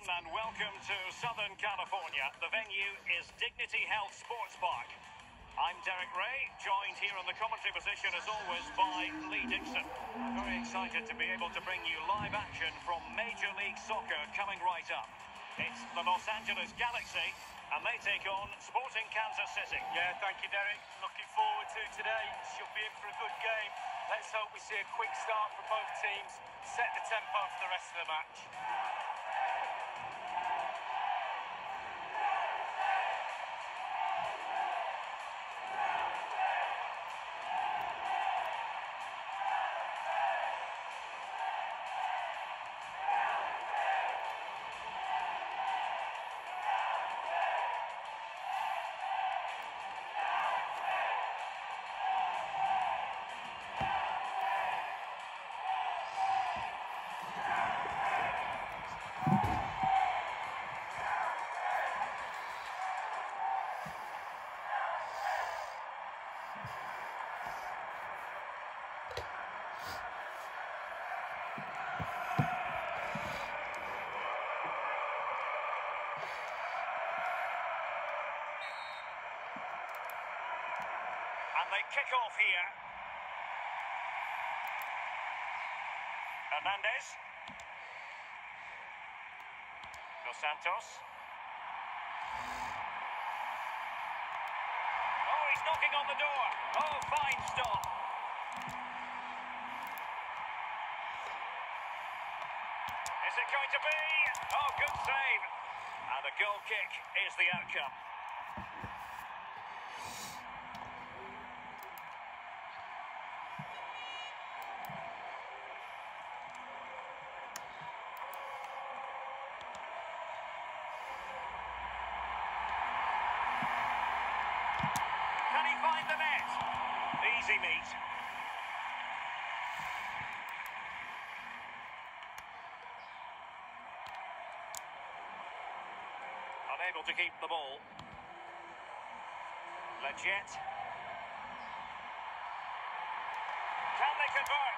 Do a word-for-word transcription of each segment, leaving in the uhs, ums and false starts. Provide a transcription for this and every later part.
everyone, and welcome to Southern California. The venue is Dignity Health Sports Park. I'm Derek Ray, joined here in the commentary position as always by Lee Dixon. I'm very excited to be able to bring you live action from Major League Soccer coming right up. It's the Los Angeles Galaxy, and they take on Sporting Kansas City. Yeah, thank you, Derek. Looking forward to today. Should be in for a good game. Let's hope we see a quick start for both teams, set the tempo for the rest of the match. And they kick off here. Hernandez. Dos Santos. Oh, he's knocking on the door. Oh, fine stop. Is it going to be? Oh, good save. And a goal kick is the outcome. Find the net. Easy meet. Unable to keep the ball. Leggett. Can they convert?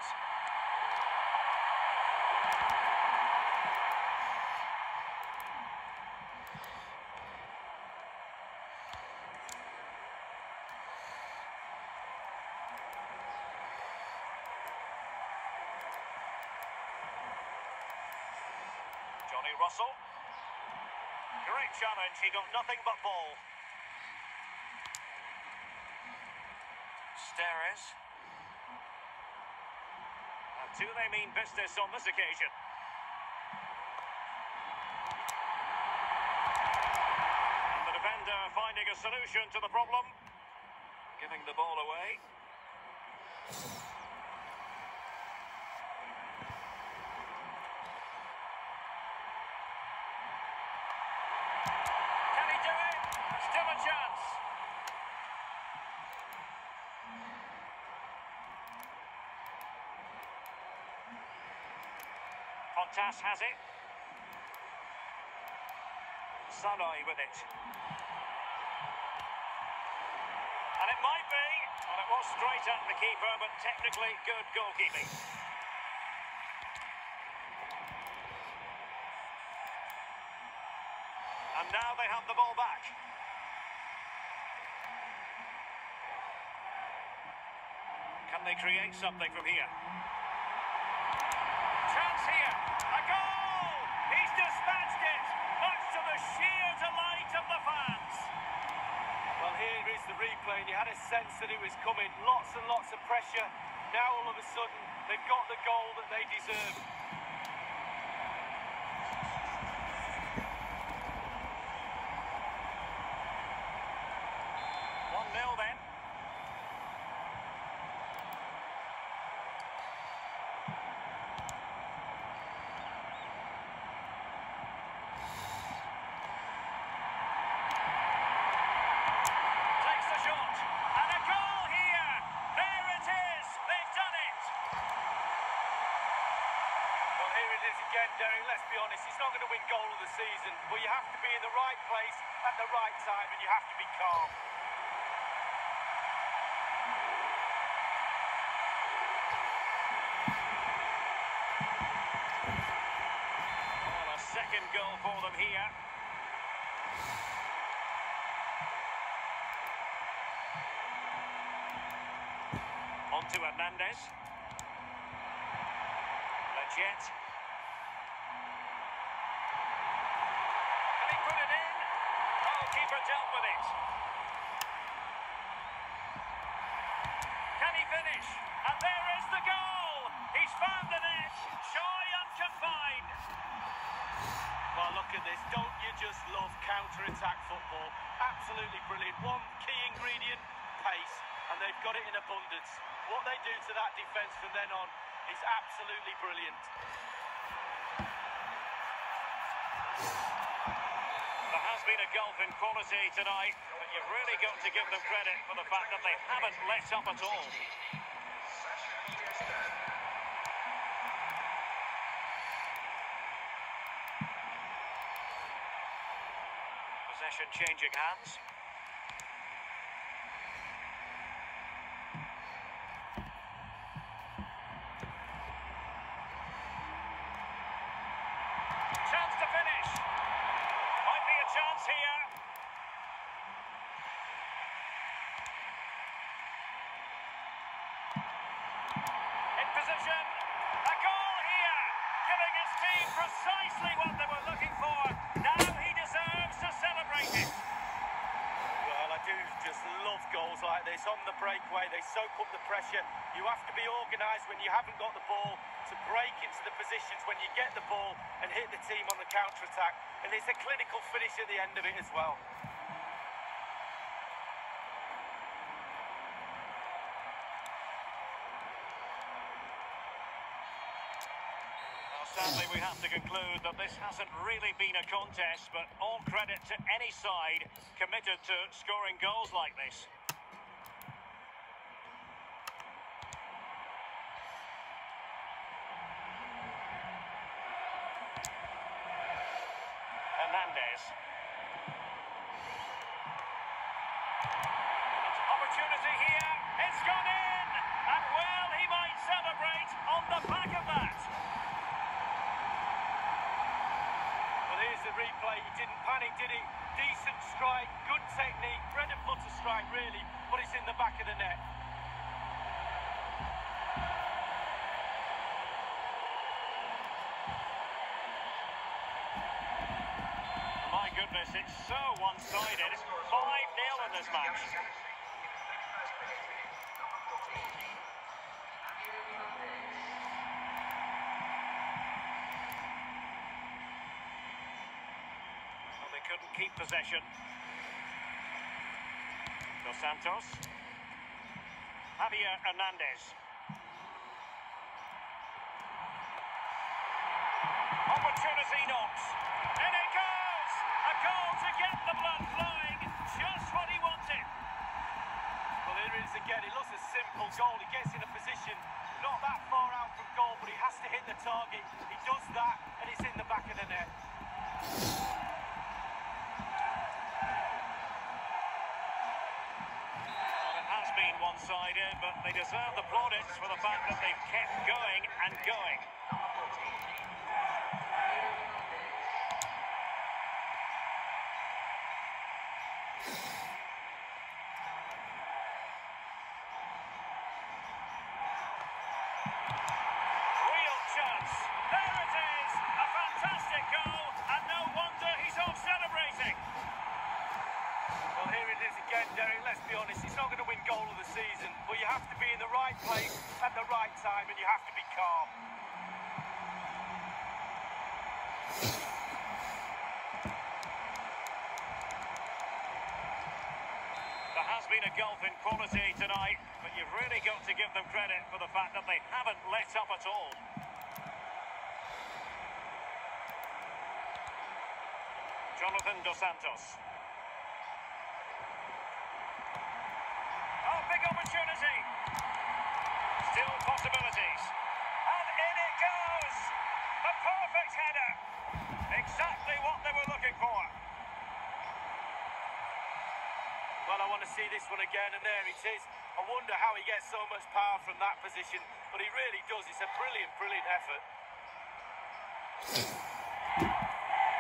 Johnny Russell. Great challenge, he got nothing but ball. Steres. And do they mean business on this occasion? And the defender finding a solution to the problem. Giving the ball away. Still a chance. Fontas has it. Sanoi with it. And it might be. Well, it was straight at the keeper, but technically good goalkeeping. And now they have the ball back. Can they create something from here? Chance here. A goal! He's dispatched it, much to the sheer delight of the fans. Well, here is the replay, and you had a sense that it was coming. Lots and lots of pressure. Now, all of a sudden, they've got the goal that they deserve. one nil then. Again, Derek, let's be honest, he's not going to win goal of the season, but you have to be in the right place at the right time, and you have to be calm. Well, a second second goal for them here. On to Hernandez. Legit. Can he put it in? Goalkeeper dealt with it. Can he finish? And there is the goal! He's found the net, shy and confined. Well, look at this. Don't you just love counter-attack football? Absolutely brilliant. One key ingredient, pace, and they've got it in abundance. What they do to that defence from then on is absolutely brilliant. There has been a gulf in quality tonight, but you've really got to give them credit for the fact that they haven't let up at all. Possession changing hands. Chance to finish. Might be a chance here. In position. A goal here. Giving his team precisely what they were looking for. Now he deserves to celebrate it. Well, I do just love goals like this. On the breakaway, they soak up the pressure. You have to be organised when you haven't got the ball to break into the positions when you get the ball and hit the team on the counter-attack. And it's a clinical finish at the end of it as well. Well, sadly, we have to conclude that this hasn't really been a contest, but all credit to any side committed to scoring goals like this. Hernandez. Opportunity here. It's gone in. And well, he might celebrate on the back of that. Well, here's the replay. He didn't panic, did he? Decent strike, good technique, bread and butter strike, really, but it's in the back of the net. My goodness, it's so one-sided. It's five nil in this match. Well, they couldn't keep possession. Dos Santos. Javier Hernandez. Opportunity knocks. In it goes! A goal to get the blood flowing. Just what he wanted. Well, here it is again. It looks a simple goal. He gets in a position not that far out from goal, but he has to hit the target. He does that, and it's in the back of the net. Well, it has been one-sided, but they deserve the plaudits for the fact that they've kept going and going. Real chance. There it is. A fantastic goal, and no wonder he's off celebrating. Well, here it is again, Derek. Let's be honest, he's not going to win goal of the season, but you have to be in the right place at the right time, and you have to be calm. There has been a gulf in quality tonight, but you've really got to give them credit for the fact that they haven't let up at all. Jonathan Dos Santos. Oh, big opportunity. Still possibilities. And in it goes. A perfect header. Exactly what they were looking for. Well, I want to see this one again, and there it is. I wonder how he gets so much power from that position, but he really does. It's a brilliant, brilliant effort.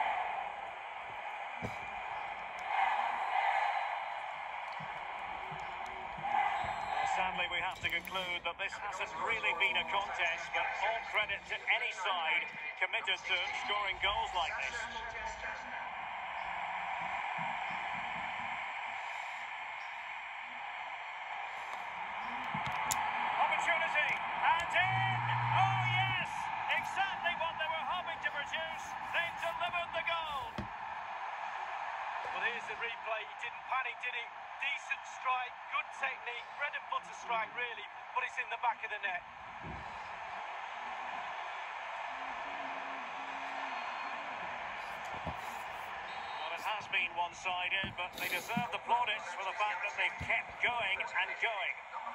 conclude that this hasn't really been a contest, but all credit to any side committed to scoring goals like this. Opportunity, and in! Oh yes! Exactly what they were hoping to produce. They've delivered the goal. Well, here's the replay. He didn't panic, did he? Decent strike, good technique, bread and butter strike really, but it's in the back of the net. Well, it has been one-sided, but they deserve the plaudits for the fact that they've kept going and going.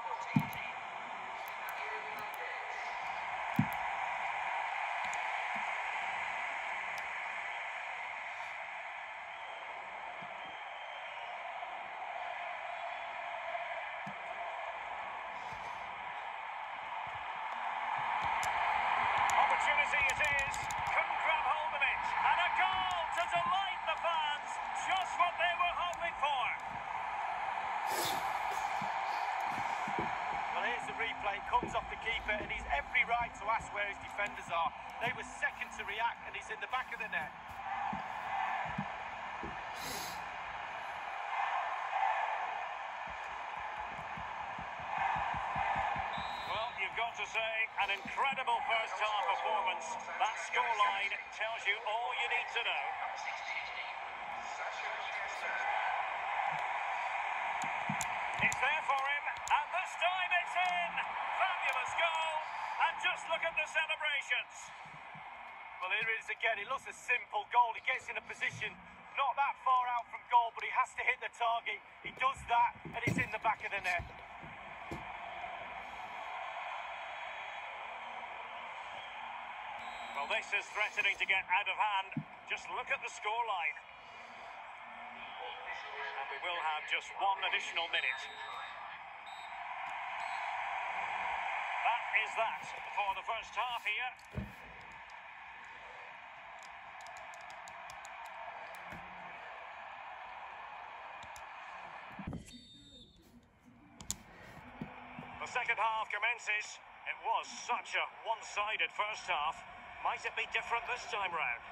Opportunity it is, couldn't grab hold of it, and a goal to delight the fans, just what they were hoping for. Well, here's the replay, comes off the keeper, and he's every right to ask where his defenders are. They were second to react, and he's in the back of the net. You've got to say, an incredible first half performance. That scoreline tells you all you need to know. It's there for him, and this time it's in. Fabulous goal, and just look at the celebrations. Well, here it is again. It looks a simple goal. He gets in a position not that far out from goal, but he has to hit the target. He does that, and it's in the back of the net. Well, this is threatening to get out of hand. Just look at the scoreline. And we will have just one additional minute. That is that for the first half here. The second half commences. It was such a one-sided first half. Might it be different this time round?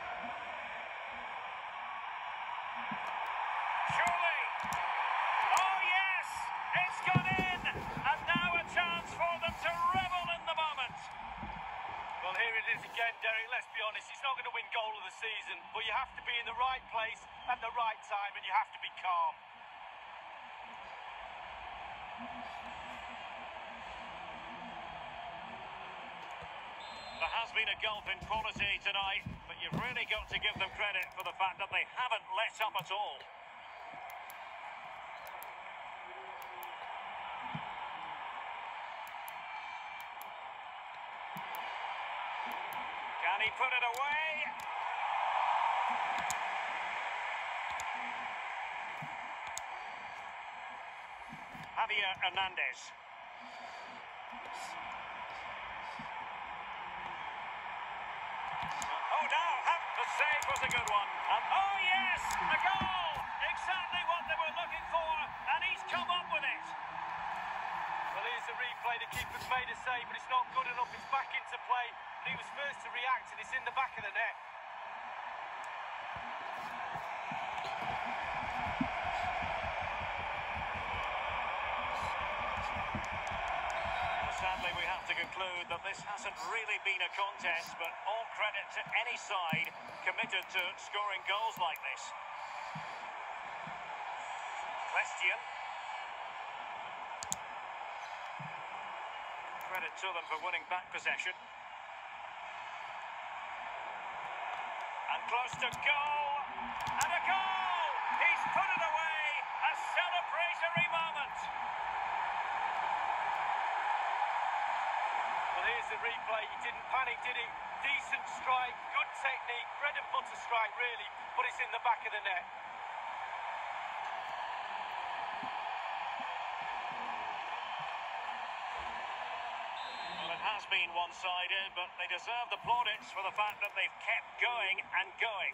Surely! Oh yes! It's gone in! And now a chance for them to revel in the moment. Well, here it is again, Derek. Let's be honest, he's not going to win goal of the season, but you have to be in the right place at the right time, and you have to be calm. There has been a gulf in quality tonight, but you've really got to give them credit for the fact that they haven't let up at all. Can he put it away? Javier Hernandez. Oh no, the save was a good one. And oh yes, a goal! Exactly what they were looking for, and he's come up with it. Well, here's the replay. The keeper's made a save, but it's not good enough. It's back into play. But he was first to react, and it's in the back of the net. Sadly, we have to conclude that this hasn't really been a contest, but all credit to any side committed to scoring goals like this. Question. Credit to them for winning back possession. And close to goal. And a goal! He's put it away. A celebratory moment. Here's the replay. He didn't panic, did he? Decent strike, good technique, bread and butter strike really, but it's in the back of the net. Well, it has been one-sided, but they deserve the plaudits for the fact that they've kept going and going.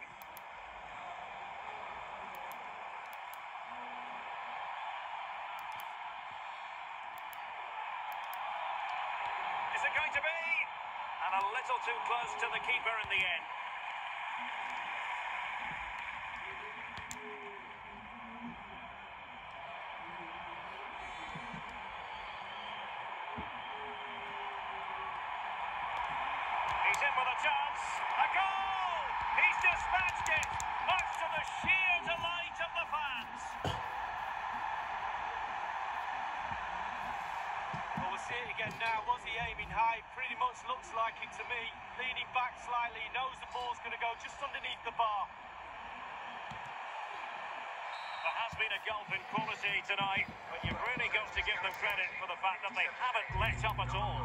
going to be? And a little too close to the keeper in the end. He's in with a chance. A goal! He's dispatched it, much to the sheer delight of the fans. Well, we'll see it again now. Was he aiming high? Pretty much looks like it to me. Leaning back slightly, he knows the ball's going to go just underneath the bar. There has been a gulf in quality tonight, but you've really got to give them credit for the fact that they haven't let up at all.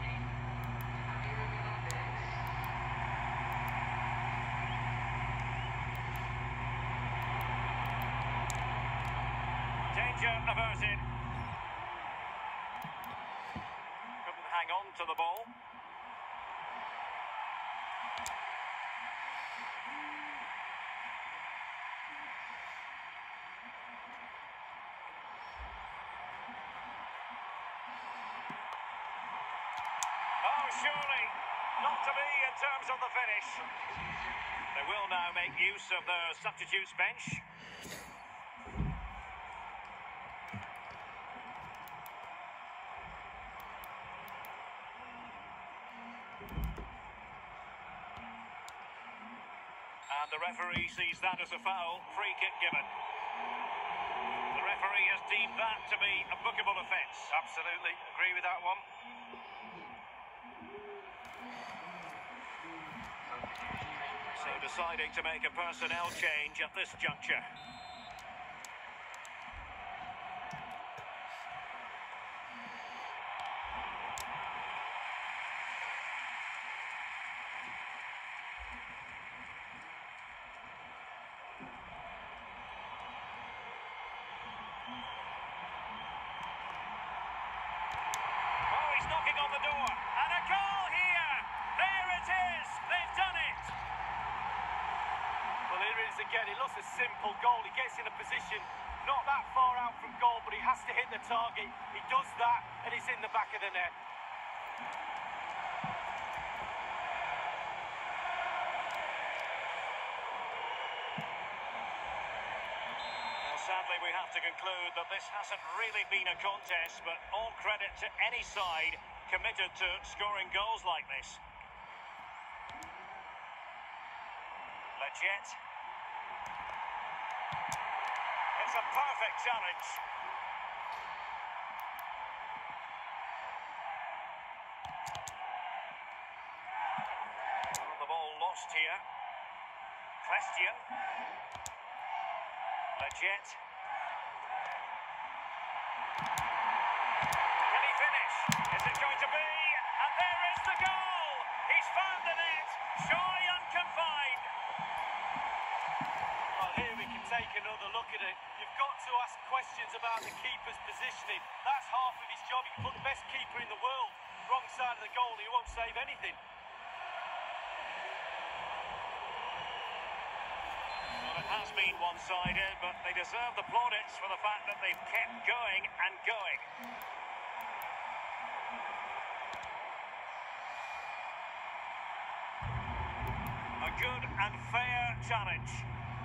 Danger averted. Couldn't hang on to the ball. Oh, surely not to be in terms of the finish. They will now make use of their substitutes bench. And the referee sees that as a foul, free kick given. The referee has deemed that to be a bookable offence. Absolutely, agree with that one. So deciding to make a personnel change at this juncture. Knocking on the door, and a goal here! There it is! They've done it! Well, here it is again. It looks a simple goal. He gets in a position not that far out from goal, but he has to hit the target. He does that, and it's in the back of the net. Sadly, we have to conclude that this hasn't really been a contest, but all credit to any side committed to scoring goals like this. Legit. It's a perfect challenge. Well, the ball lost here. Question. Legit. Can he finish? Is it going to be? And there is the goal! He's found the net, shy and confined. Well, here we can take another look at it. You've got to ask questions about the keeper's positioning. That's half of his job. You can put the best keeper in the world wrong side of the goal, he won't save anything. It has been one-sided, but they deserve the plaudits for the fact that they've kept going and going. A good and fair challenge.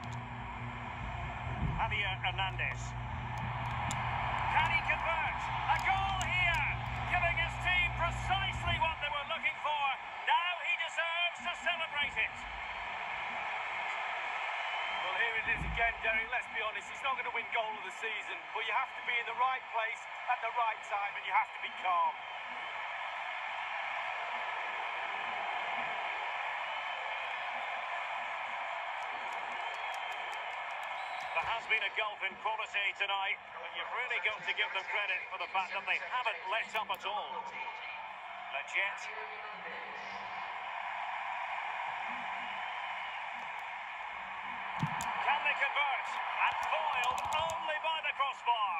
Javier Hernandez. Can he convert? A goal here, giving his team precisely what they were looking for. Now he deserves to celebrate it. Well, here it is again, Derek. Let's be honest, he's not going to win goal of the season, but you have to be in the right place at the right time, and you have to be calm. There has been a gulf in quality tonight, but you've really got to give them credit for the fact that they haven't let up at all. Legit. Can they convert? And foiled only by the crossbar.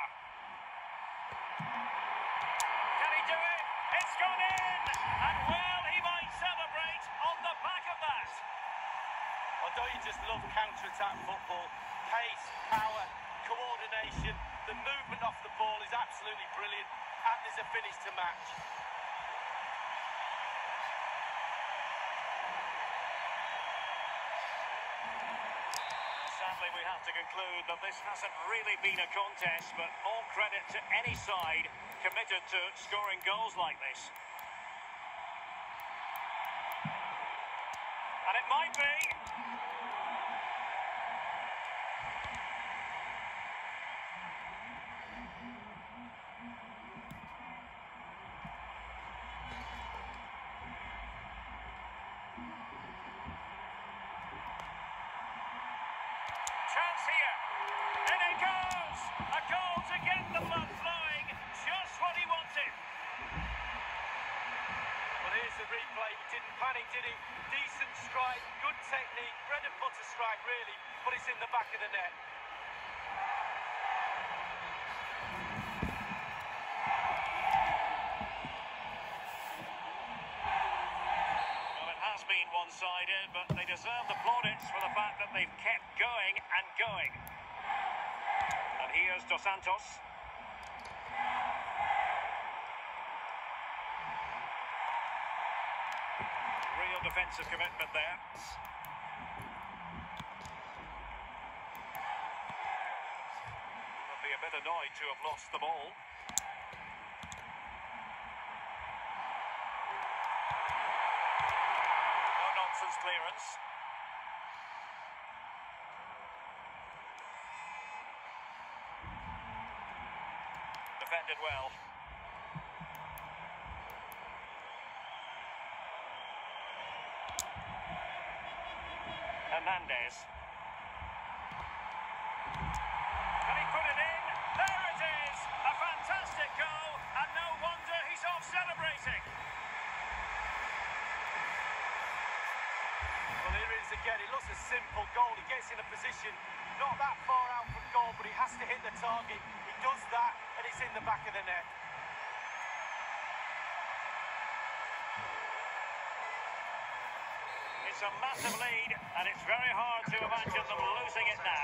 Can he do it? It's gone in! And well, he might celebrate on the back of that. Well, don't you just love counter-attack football? Pace, power, coordination, the movement off the ball is absolutely brilliant, and there's a finish to match. Sadly, we have to conclude that this hasn't really been a contest, but all credit to any side committed to scoring goals like this. And it might be. Chance here. In it goes. A goal to get the blood flowing. Just what he wanted. Well, here's the replay. He didn't panic, did he? Decent strike, good technique, bread and butter strike, really, but it's in the back of the net. Well, it has been one-sided, but they deserve the plaudits for the fact that they've kept going and going. And here's Dos Santos. Real defensive commitment there. Would be a bit annoyed to have lost the ball. No nonsense clearance. Defended well. Hernandez. Can he put it in? There it is! A fantastic goal, and no wonder he's off celebrating. Well, here it is again. It looks a simple goal. He gets in a position not that far out from goal, but he has to hit the target. He does that, and it's in the back of the net. It's a massive lead, and it's very hard to imagine them losing it now.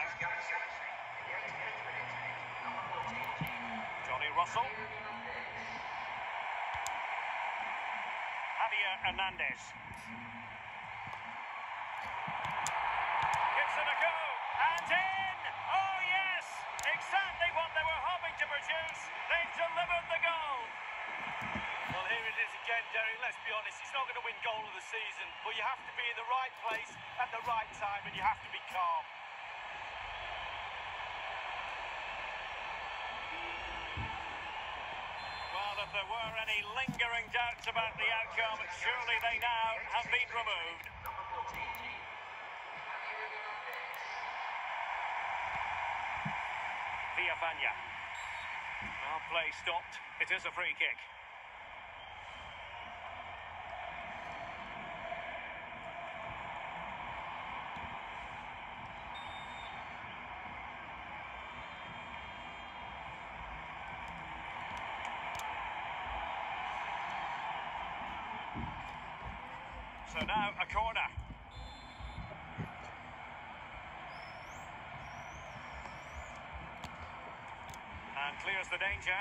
Johnny Russell. Javier Hernandez. Gives it a go, and in! Oh yes! Exactly what they were hoping to produce. They've delivered the goal. Well, here it is again, Derek. Let's be honest, he's not going to win goal of the season, but you have to be in the right place at the right time, and you have to be calm. Well, if there were any lingering doubts about the outcome, surely they now have been removed. Villafania. Well, play stopped. It is a free kick. So now a corner. And clears the danger.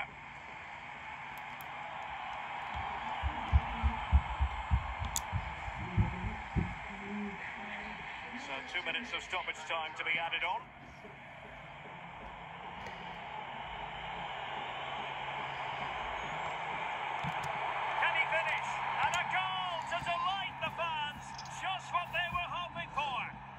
So two minutes of stoppage time to be added on. Can he finish? And a goal to delight the fans. Just what they were hoping for.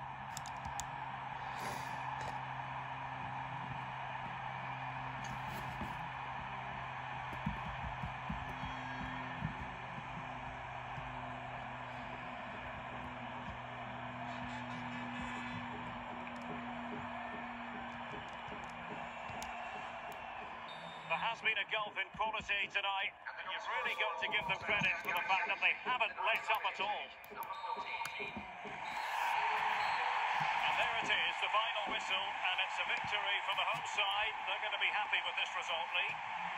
There has been a gulf in quality tonight, and you've really got to give them credit for the fact that they haven't let up at all. And there it is, the final whistle, and it's a victory for the home side. They're going to be happy with this result, Lee.